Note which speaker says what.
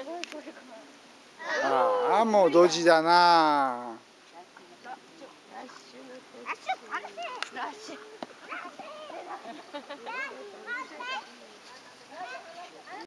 Speaker 1: ああ、もうドジだな。
Speaker 2: ラッシュ